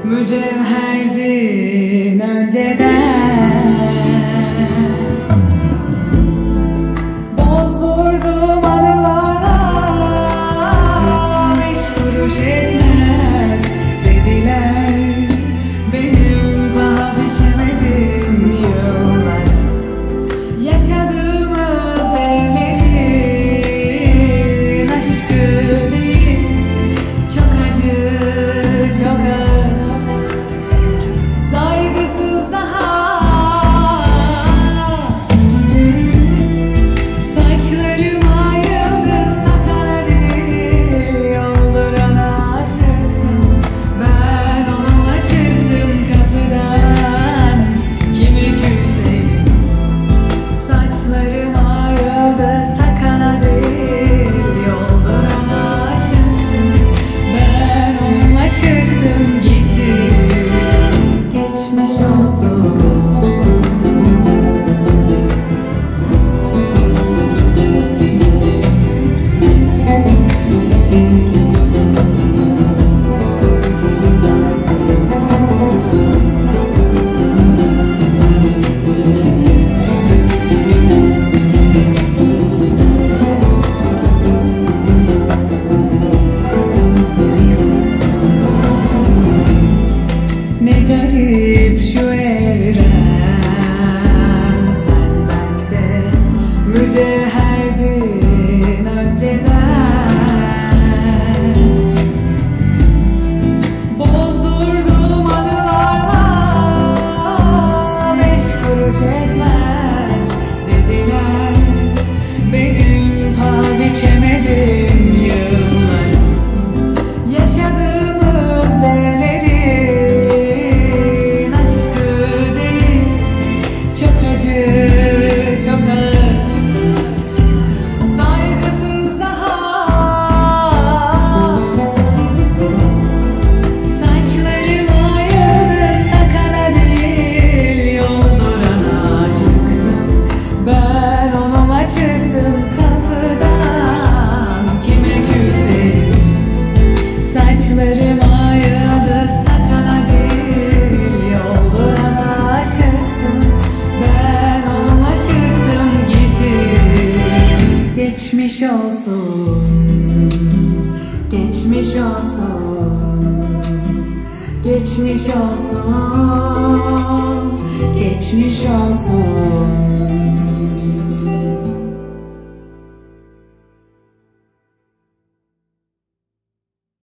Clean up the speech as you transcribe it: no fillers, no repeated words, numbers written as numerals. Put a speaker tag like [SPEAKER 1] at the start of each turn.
[SPEAKER 1] mücevherdin önceden. Bozdurdum anılara, 5 kuruş etmez dediler. Benim paha biçemedim yıllara. Yaşadığımız devlerin aşkı değil, çok acı, çok ağır, saygısız daha. Saçlarıma yıldız takana değil, yoldurana aşıktım. Ben onunla çıktım kapıdan, kimi küseyim. Saçlarıma yıldız takana değil, yoldurana aşıktım. Ben onunla çıktım gittim. Geçmiş olsun. Ne garip şu evren, sen bende mücevherdin önceden. Bozdurdum anılarla, 5 kuruş etmez dediler. Benim paha biçemedim yılları. Yaşadığımız devlerin aşkı değil, çok acı, çok ağır, saygısız daha. Saçlarıma yıldız takana değil, yoldurana aşıktım. Ben onunla çıktım kapıdan, kime küseyim. Saçlarıma yıldız takana değil, yoldurana aşıktım. Ben onunla çıktım gittim. Geçmiş olsun, geçmiş olsun, geçmiş olsun, geçmiş olsun.